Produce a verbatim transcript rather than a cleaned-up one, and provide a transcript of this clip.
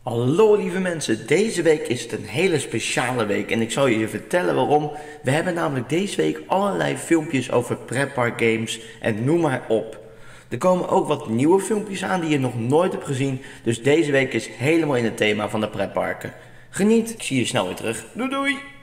Hallo lieve mensen, deze week is het een hele speciale week en ik zal je vertellen waarom. We hebben namelijk deze week allerlei filmpjes over pretparkgames en noem maar op. Er komen ook wat nieuwe filmpjes aan die je nog nooit hebt gezien, dus deze week is helemaal in het thema van de pretparken. Geniet, ik zie je snel weer terug. Doei doei!